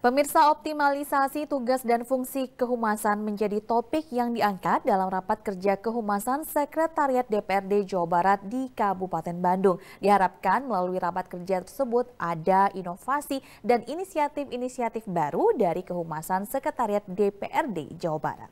Pemirsa, optimalisasi tugas dan fungsi kehumasan menjadi topik yang diangkat dalam rapat kerja kehumasan Sekretariat DPRD Jawa Barat di Kabupaten Bandung. Diharapkan melalui rapat kerja tersebut ada inovasi dan inisiatif-inisiatif baru dari kehumasan Sekretariat DPRD Jawa Barat.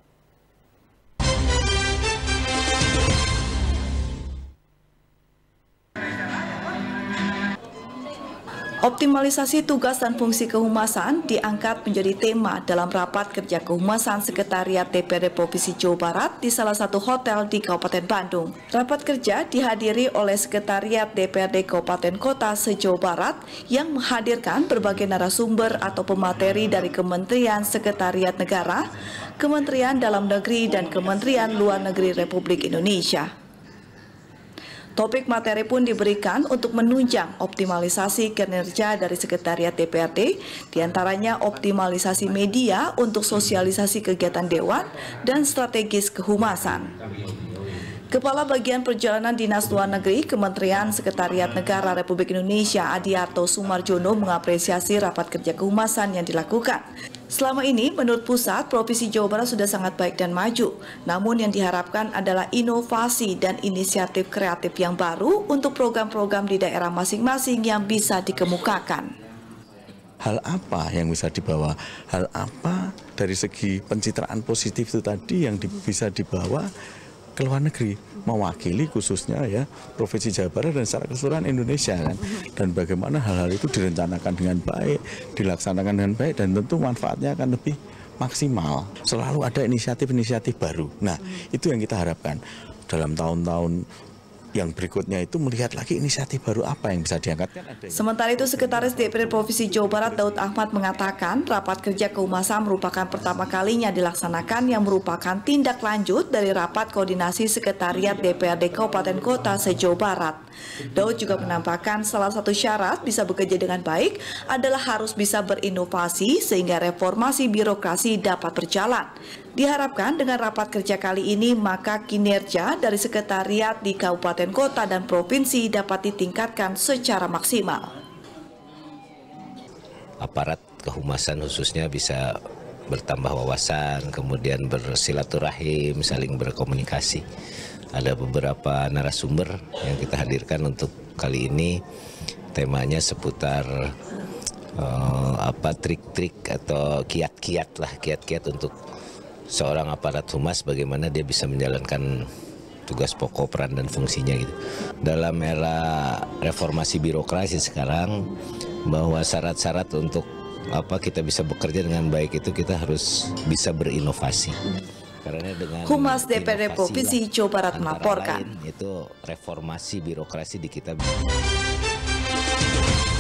Optimalisasi tugas dan fungsi kehumasan diangkat menjadi tema dalam rapat kerja kehumasan Sekretariat DPRD Provinsi Jawa Barat di salah satu hotel di Kabupaten Bandung. Rapat kerja dihadiri oleh Sekretariat DPRD Kabupaten Kota se-Jawa Barat yang menghadirkan berbagai narasumber atau pemateri dari Kementerian Sekretariat Negara, Kementerian Dalam Negeri, dan Kementerian Luar Negeri Republik Indonesia. Topik materi pun diberikan untuk menunjang optimalisasi kinerja dari Sekretariat DPRD, diantaranya optimalisasi media untuk sosialisasi kegiatan Dewan dan strategis kehumasan. Kepala Bagian Perjalanan Dinas Luar Negeri Kementerian Sekretariat Negara Republik Indonesia Adiarto Sumarjono mengapresiasi rapat kerja kehumasan yang dilakukan. Selama ini, menurut pusat, Provinsi Jawa Barat sudah sangat baik dan maju. Namun yang diharapkan adalah inovasi dan inisiatif kreatif yang baru untuk program-program di daerah masing-masing yang bisa dikemukakan. Hal apa yang bisa dibawa? Hal apa dari segi pencitraan positif itu tadi yang bisa dibawa ke luar negeri, mewakili khususnya ya Provinsi Jawa Barat dan secara keseluruhan Indonesia kan, dan bagaimana hal-hal itu direncanakan dengan baik, dilaksanakan dengan baik, dan tentu manfaatnya akan lebih maksimal. Selalu ada inisiatif-inisiatif baru. Nah, itu yang kita harapkan dalam tahun-tahun yang berikutnya itu melihat lagi inisiatif baru apa yang bisa diangkat. Sementara itu, Sekretaris DPRD Provinsi Jawa Barat Daud Ahmad mengatakan rapat kerja kehumasan merupakan pertama kalinya dilaksanakan yang merupakan tindak lanjut dari rapat koordinasi Sekretariat DPRD Kabupaten Kota se-Jawa Barat. Daud juga menambahkan salah satu syarat bisa bekerja dengan baik adalah harus bisa berinovasi sehingga reformasi birokrasi dapat berjalan. Diharapkan dengan rapat kerja kali ini maka kinerja dari sekretariat di kabupaten kota dan provinsi dapat ditingkatkan secara maksimal. Aparat kehumasan khususnya bisa bertambah wawasan, kemudian bersilaturahim, saling berkomunikasi. Ada beberapa narasumber yang kita hadirkan untuk kali ini, temanya seputar trik-trik atau kiat-kiat untuk seorang aparat humas, bagaimana dia bisa menjalankan tugas pokok, peran dan fungsinya gitu. Dalam era reformasi birokrasi sekarang, bahwa syarat-syarat untuk kita bisa bekerja dengan baik itu kita harus bisa berinovasi. Karena dengan Humas DPRD Provinsi Jawa Barat melaporkan. Itu reformasi birokrasi di kita.